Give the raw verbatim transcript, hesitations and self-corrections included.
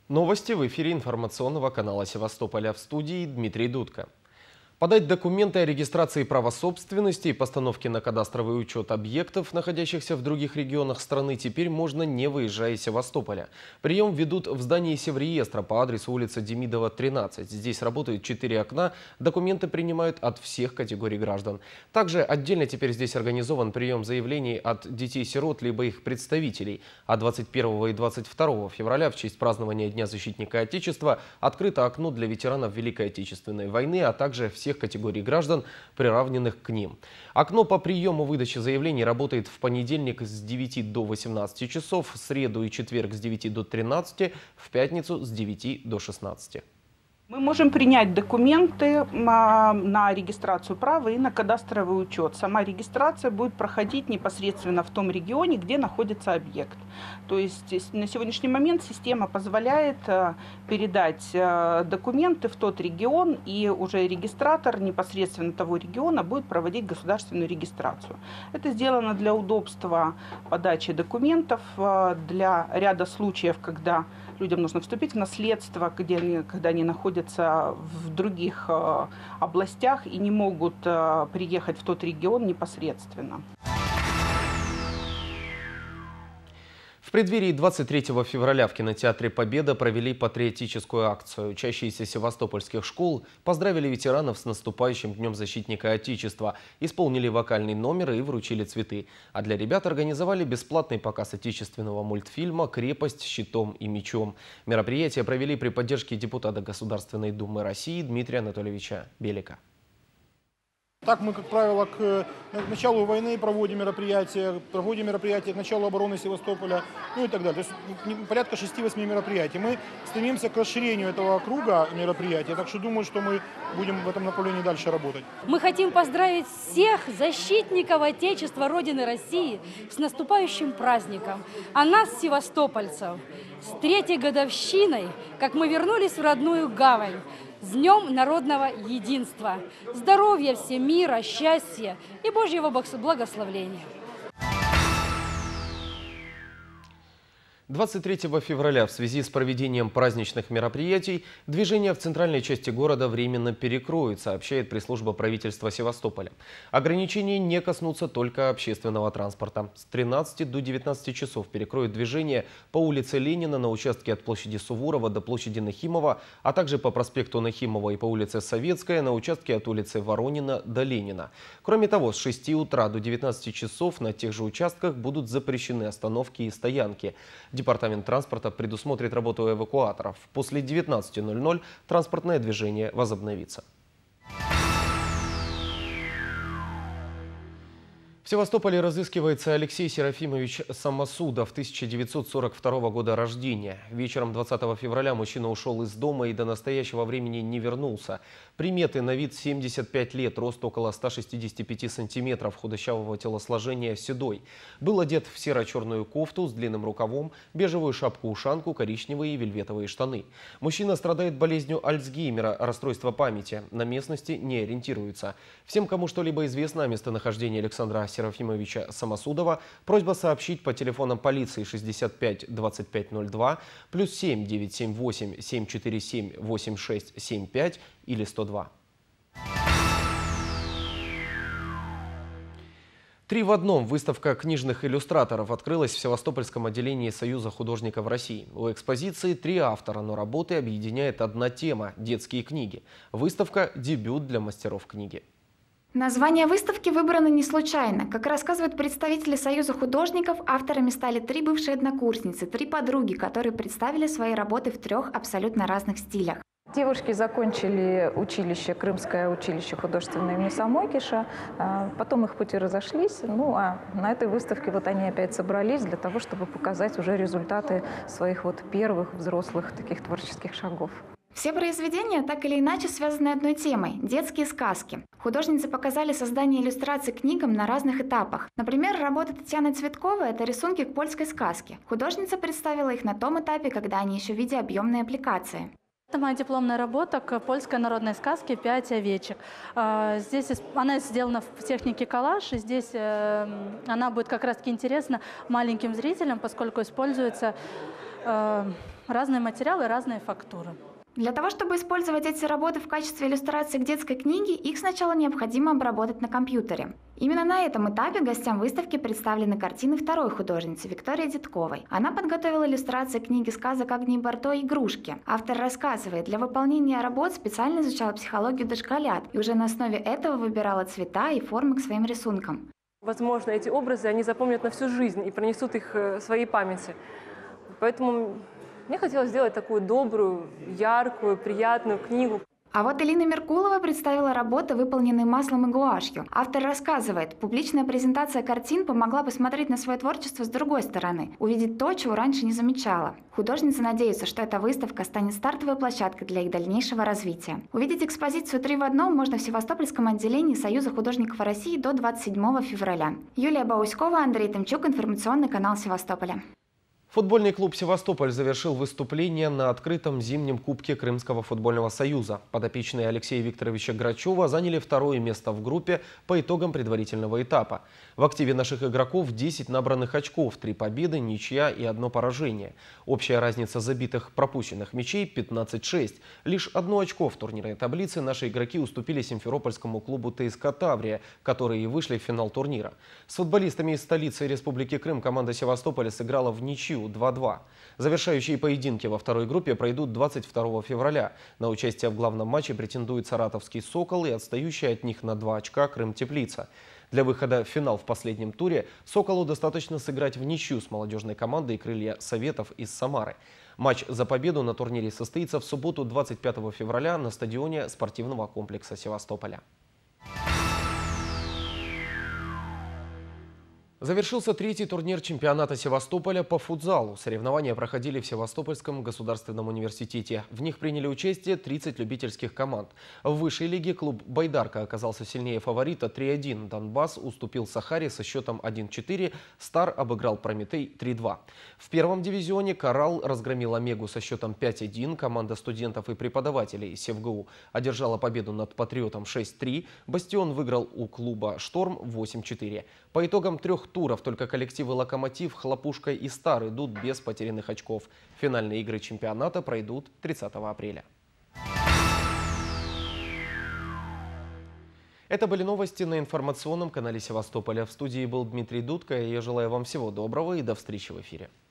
Новости в эфире информационного канала Севастополя, в студии Дмитрий Дудко. Подать документы о регистрации права собственности и постановке на кадастровый учет объектов, находящихся в других регионах страны, теперь можно, не выезжая из Севастополя. Прием ведут в здании Севреестра по адресу улица Демидова, тринадцать. Здесь работают четыре окна, документы принимают от всех категорий граждан. Также отдельно теперь здесь организован прием заявлений от детей-сирот либо их представителей. А двадцать первого и двадцать второго февраля в честь празднования Дня защитника Отечества открыто окно для ветеранов Великой Отечественной войны, а также всех категорий граждан, приравненных к ним. Окно по приему выдачи заявлений работает в понедельник с девяти до восемнадцати часов, в среду и четверг с девяти до тринадцати, в пятницу с девяти до шестнадцати. Мы можем принять документы на регистрацию права и на кадастровый учет. Сама регистрация будет проходить непосредственно в том регионе, где находится объект. То есть на сегодняшний момент система позволяет передать документы в тот регион, и уже регистратор непосредственно того региона будет проводить государственную регистрацию. Это сделано для удобства подачи документов, для ряда случаев, когда людям нужно вступить в наследство, где они, когда они находятся в других э, областях и не могут э, приехать в тот регион непосредственно. В преддверии двадцать третьего февраля в кинотеатре «Победа» провели патриотическую акцию. Учащиеся севастопольских школ поздравили ветеранов с наступающим Днем защитника Отечества, исполнили вокальный номер и вручили цветы. А для ребят организовали бесплатный показ отечественного мультфильма «Крепость щитом и мечом». Мероприятие провели при поддержке депутата Государственной Думы России Дмитрия Анатольевича Белика. Так мы, как правило, к началу войны проводим мероприятия, проводим мероприятия к началу обороны Севастополя, ну и так далее. То есть порядка шести-восьми мероприятий. Мы стремимся к расширению этого круга мероприятий, так что думаю, что мы будем в этом направлении дальше работать. Мы хотим поздравить всех защитников Отечества, Родины России с наступающим праздником, а нас, севастопольцев, с третьей годовщиной, как мы вернулись в родную гавань. С Днем народного единства, здоровья всем, мира, счастья и Божьего благословения. двадцать третьего февраля в связи с проведением праздничных мероприятий движение в центральной части города временно перекроют, сообщает пресс-служба правительства Севастополя. Ограничения не коснутся только общественного транспорта. С тринадцати до девятнадцати часов перекроют движение по улице Ленина на участке от площади Суворова до площади Нахимова, а также по проспекту Нахимова и по улице Советская на участке от улицы Воронина до Ленина. Кроме того, с шести утра до девятнадцати часов на тех же участках будут запрещены остановки и стоянки. Департамент транспорта предусмотрит работу эвакуаторов. После девятнадцати ноль-ноль транспортное движение возобновится. В Севастополе разыскивается Алексей Серафимович Самосудов, тысяча девятьсот сорок второго года рождения. Вечером двадцатого февраля мужчина ушел из дома и до настоящего времени не вернулся. Приметы: на вид семьдесят пять лет, рост около ста шестидесяти пяти сантиметров, худощавого телосложения, седой. Был одет в серо-черную кофту с длинным рукавом, бежевую шапку-ушанку, коричневые и вельветовые штаны. Мужчина страдает болезнью Альцгеймера, расстройства памяти. На местности не ориентируется. Всем, кому что-либо известно о местонахождении Александра Серафимовича Самосудова, просьба сообщить по телефонам полиции шестьдесят пять двадцать пять ноль два, плюс семь девятьсот семьдесят восемь семьсот сорок семь восемьдесят шесть семьдесят пять или сто два. Три в одном. Выставка книжных иллюстраторов открылась в Севастопольском отделении Союза художников России. У экспозиции три автора, но работы объединяет одна тема – детские книги. Выставка – дебют для мастеров книги. Название выставки выбрано не случайно. Как рассказывают представители Союза художников, авторами стали три бывшие однокурсницы, три подруги, которые представили свои работы в трех абсолютно разных стилях. Девушки закончили училище, Крымское училище художественное имени Самойкиша, потом их пути разошлись, ну а на этой выставке вот они опять собрались для того, чтобы показать уже результаты своих вот первых взрослых таких творческих шагов. Все произведения так или иначе связаны одной темой – детские сказки. Художницы показали создание иллюстраций к книгам на разных этапах. Например, работа Татьяны Цветковой – это рисунки к польской сказке. Художница представила их на том этапе, когда они еще в виде объемной аппликации. Это моя дипломная работа к польской народной сказке «Пять овечек». Здесь она сделана в технике коллаж, и здесь она будет как раз-таки интересна маленьким зрителям, поскольку используется разные материалы, разные фактуры. Для того, чтобы использовать эти работы в качестве иллюстрации к детской книге, их сначала необходимо обработать на компьютере. Именно на этом этапе гостям выставки представлены картины второй художницы Виктории Дедковой. Она подготовила иллюстрации книги сказок Агнии Барто «Игрушки». Автор рассказывает, для выполнения работ специально изучала психологию дошколят и уже на основе этого выбирала цвета и формы к своим рисункам. Возможно, эти образы они запомнят на всю жизнь и пронесут их в своей памяти. Поэтому мне хотелось сделать такую добрую, яркую, приятную книгу. А вот Элина Меркулова представила работы, выполненные маслом и гуашью. Автор рассказывает, публичная презентация картин помогла посмотреть на свое творчество с другой стороны, увидеть то, чего раньше не замечала. Художницы надеются, что эта выставка станет стартовой площадкой для их дальнейшего развития. Увидеть экспозицию «Три в одном» можно в Севастопольском отделении Союза художников России до двадцать седьмого февраля. Юлия Бауськова, Андрей Тымчук, информационный канал Севастополя. Футбольный клуб «Севастополь» завершил выступление на открытом зимнем кубке Крымского футбольного союза. Подопечные Алексея Викторовича Грачева заняли второе место в группе по итогам предварительного этапа. В активе наших игроков десять набранных очков, три победы, ничья и одно поражение. Общая разница забитых пропущенных мячей – пятнадцать шесть. Лишь одно очко в турнирной таблице наши игроки уступили симферопольскому клубу ТСК «Таврия», которые и вышли в финал турнира. С футболистами из столицы Республики Крым команда Севастополя сыграла в ничью два-два. Завершающие поединки во второй группе пройдут двадцать второго февраля. На участие в главном матче претендует саратовский «Сокол» и отстающий от них на два очка Крым-Теплица. Для выхода в финал в последнем туре «Соколу» достаточно сыграть в ничью с молодежной командой «Крылья Советов» из Самары. Матч за победу на турнире состоится в субботу двадцать пятого февраля на стадионе спортивного комплекса Севастополя. Завершился третий турнир чемпионата Севастополя по футзалу. Соревнования проходили в Севастопольском государственном университете. В них приняли участие тридцать любительских команд. В высшей лиге клуб «Байдарка» оказался сильнее фаворита три один. «Донбасс» уступил «Сахаре» со счетом один четыре. «Стар» обыграл «Прометей» три два. В первом дивизионе «Коралл» разгромил «Омегу» со счетом пять один. Команда студентов и преподавателей СевГУ одержала победу над «Патриотом» шесть три. «Бастион» выиграл у клуба «Шторм» восемь четыре. По итогам трех туров только коллективы «Локомотив», «Хлопушка» и «Стар» идут без потерянных очков. Финальные игры чемпионата пройдут тридцатого апреля. Это были новости на информационном канале Севастополя. В студии был Дмитрий Дудко. Я желаю вам всего доброго и до встречи в эфире.